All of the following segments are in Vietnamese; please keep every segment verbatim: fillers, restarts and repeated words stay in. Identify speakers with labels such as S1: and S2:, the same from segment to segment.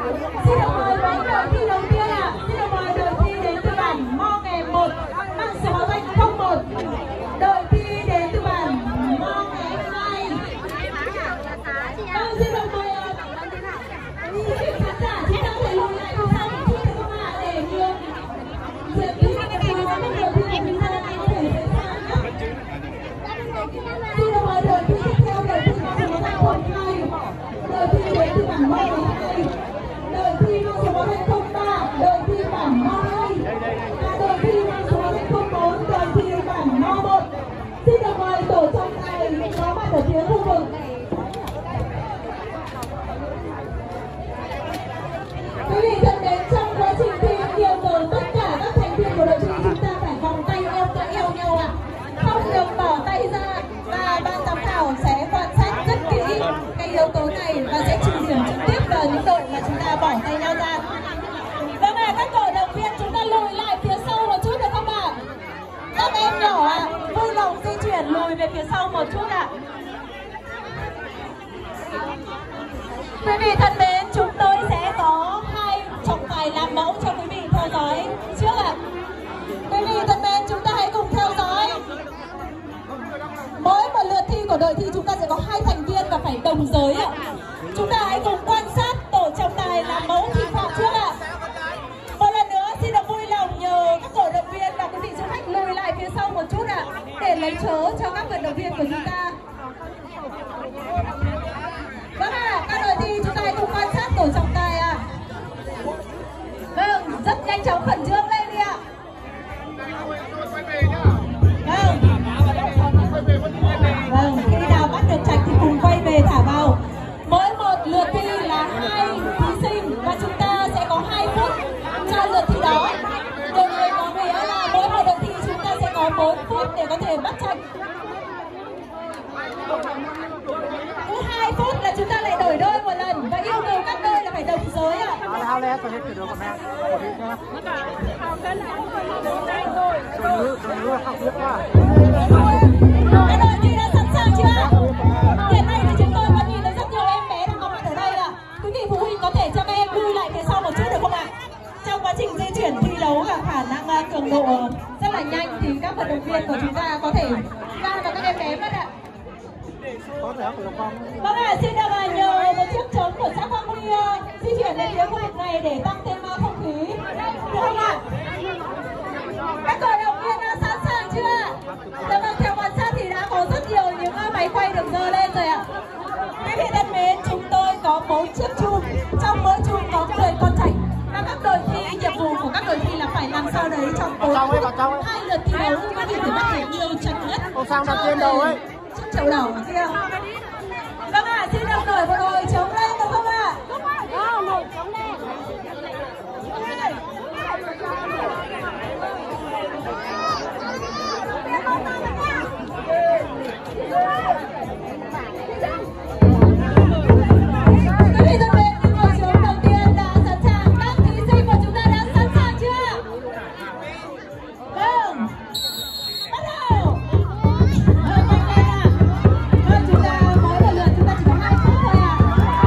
S1: Xin được mời với đội thi đầu tiên ạ. Xin được mời đội thi đến từ bản Mo Nghè một, mang số báo danh không một. Đội thi đến từ bản Mo Nghè hai. Vâng, xin được mời quý khán giả chúng ta thể lùi lại phía sau một chút được không ạ, để nhiều việc thi có nhiều thi của chúng ta có thể dễ dàng nhé. Xin được mời đội thi tiếp theo, đội thi mang số báo danh không hai. Đội thi đến từ bản Mo Nghè hai. Đội thi mang số báo danh không ba, đội thi bản Mo hai. Và đội thi mang số báo danh không bốn, đội thi bản Mo một. Xin được mời tổ trọng tài có mặt ở phía khu vực. Quý vị thân mến, trong quá trình thi yêu cầu tất cả các thành viên của đội thi chúng ta phải vòng tay eo cỡ eo nhau ạ, không được bỏ tay ra, và ban giám khảo sẽ quan sát rất kỹ cái yếu tố này và sẽ trừ điểm trực tiếp vào những đội mà chúng ta bỏ tay nhau ra. Vâng ạ, các cổ động viên chúng ta lùi lại phía sau một chút được không ạ? Các em nhỏ ạ, vui lòng di chuyển lùi về phía sau một chút ạ. Quý vị thân mến, chúng tôi sẽ có hai trọng tài làm mẫu cho quý vị theo dõi trước ạ. Quý vị thân mến, chúng ta hãy cùng theo dõi. Mỗi một lượt thi của đội thi chúng ta sẽ có hai thành viên và phải đồng giới ạ. Chúng ta hãy cùng quan sát tổ trọng tài làm mẫu thi phạm trước ạ. Một lần nữa xin được vui lòng nhờ các cổ động viên và quý vị du khách lùi lại phía sau một chút ạ, để lấy chỗ cho các vận động viên của chúng ta. Vâng ạ, các đội thi chúng ta hãy cùng quan sát tổ trọng tài ạ. Vâng, rất nhanh chóng khẩn trương lên đi ạ. Vâng. Vâng, khi nào bắt được trạch thì cùng quay về thả vào. Mỗi một lượt thi là hai thí sinh và chúng ta sẽ có hai phút cho lượt thi đó. Điều này có nghĩa là mỗi một đội thi chúng ta sẽ có bốn phút để có thể bắt trạch. Cứ hai phút là chúng ta lại đổi đôi một lần và yêu cầu các đôi là phải đồng giới ạ. Các đội thi đã sẵn sàng chưa? Hiện nay thì chúng tôi vẫn nhìn thấy rất nhiều em bé đang có mặt ở đây ạ. Quý vị phụ huynh có thể cho các em lui lại phía sau một chút được không ạ? Trong quá trình di chuyển thi đấu và khả năng cường độ rất là nhanh thì các vận động viên của chúng ta có thể va vào các em bé mất ạ. Vâng ạ, xin được nhờ một chiếc trống của xã Quang Huy di chuyển đến phía khu vực này để tăng thêm không khí, được không ạ? Các cổ động viên sẵn sàng chưa? Dạ vâng, theo quan sát thì đã có rất nhiều những máy quay được dơ lên rồi ạ. Quý vị thân mến, chúng tôi có bốn chiếc chum, trong mỗi chum có mười con trạch. Và các đội thi, nhiệm vụ của các đội thi là phải làm sao đấy trong bốn phút hai lượt thi đấu quý vị phải bắt được nhiều trạch nhất cho chiếc chậu đỏ kia. Vâng ạ, xin được đổi một đội chống lên được không ạ? Một chống lên. Quý vị thân mến, những người xuống đầu tiên đã sẵn sàng, các thí sinh của chúng ta đã sẵn sàng chưa? Vâng, bắt đầu. Vâng, nhanh lên ạ. Vâng, chúng ta mỗi một lượt chúng ta chỉ có hai phút thôi ạ.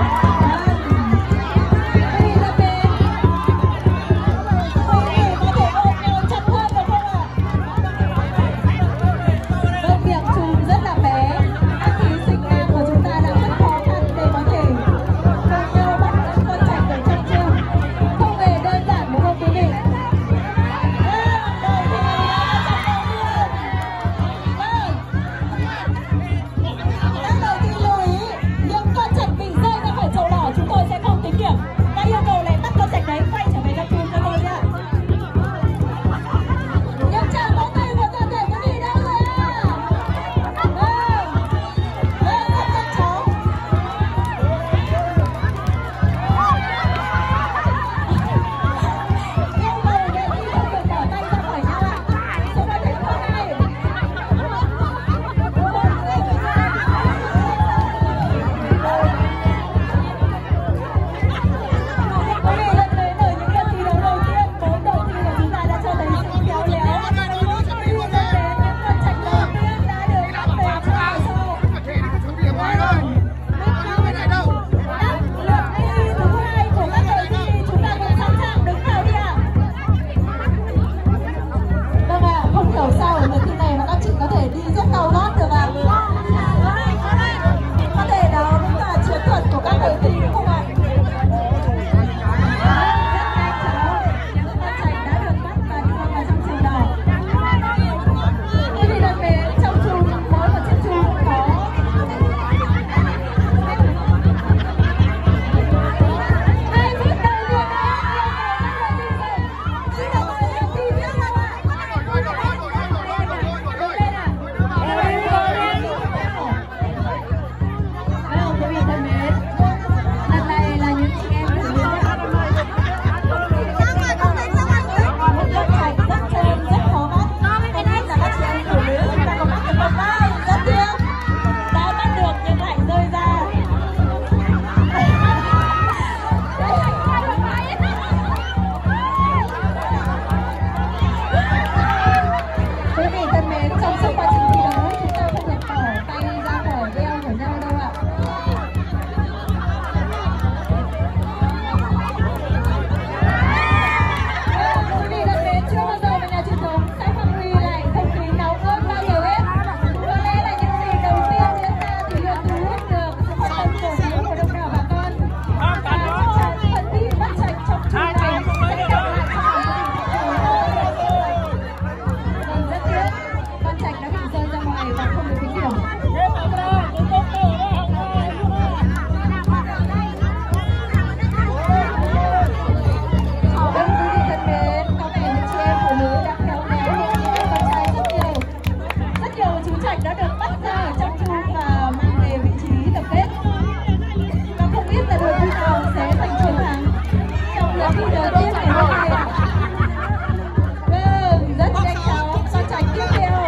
S1: thi đầu tiên ngày hôm nay ạ. Vâng, rất nhanh chóng, son tránh tiếp theo.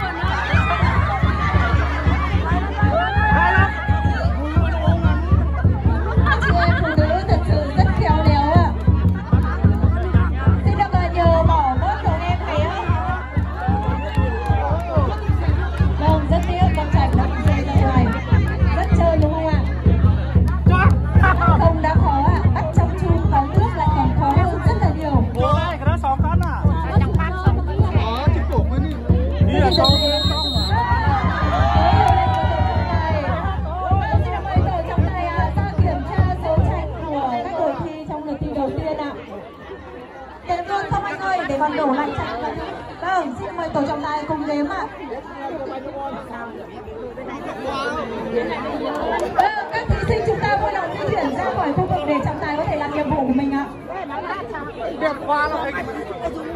S1: Chị em phụ nữ thật sự rất khéo léo ạ. Xin được nhờ bỏ bớt của em thấy không? Vâng, rất tiếc con trạch đã bị rơi ra ngoài. Rất chơi đúng không ạ? Không đã khó ạ, bắt trong chum có nước lại còn khó hơn rất là nhiều. Để còn đổ lại chạy. Vâng, xin mời tổ trọng tài cùng đếm ạ. Vâng, các thí sinh chúng ta vui lòng di chuyển ra khỏi khu vực để trọng tài có thể làm nhiệm vụ của mình ạ.
S2: Đẹp quá rồi.